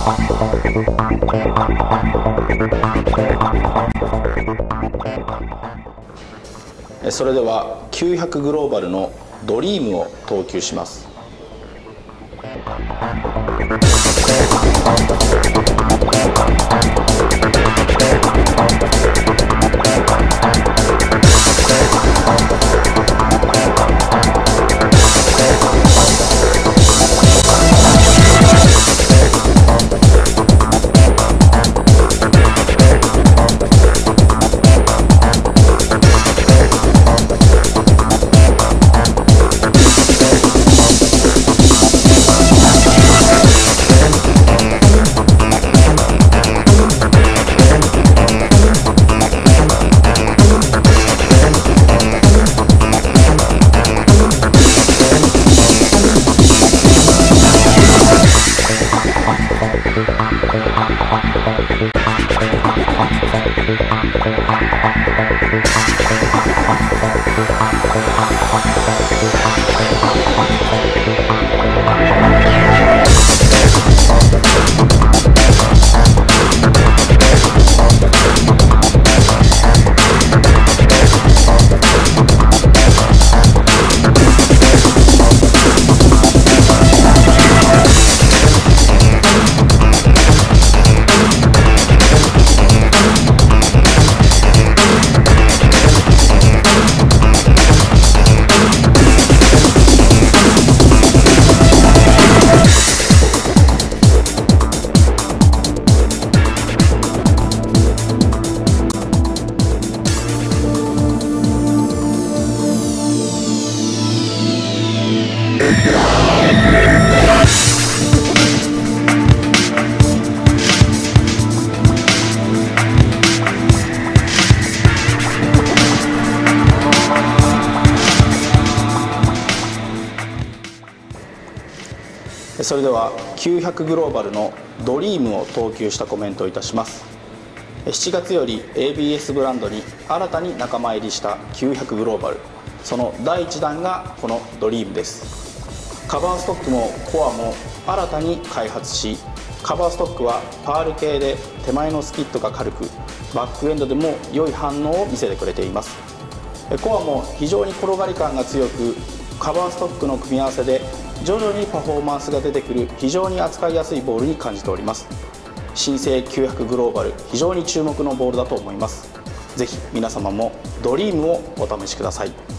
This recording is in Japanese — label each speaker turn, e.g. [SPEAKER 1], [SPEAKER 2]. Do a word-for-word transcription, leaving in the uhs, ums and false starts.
[SPEAKER 1] それではきゅうひゃくグローバルのドリームを投球します。それではきゅうひゃくグローバルのドリームを投球したコメントをいたします。しちがつより エービーエス ブランドに新たに仲間入りしたきゅうひゃくグローバル、そのだいいちだんがこのドリームです。カバーストックもコアも新たに開発し、カバーストックはパール系で手前のスキットが軽く、バックエンドでも良い反応を見せてくれています。コアも非常に転がり感が強く、カバーストックの組み合わせで徐々にパフォーマンスが出てくる非常に扱いやすいボールに感じております。新生きゅうひゃくグローバル、非常に注目のボールだと思います。ぜひ皆様もドリームをお試しください。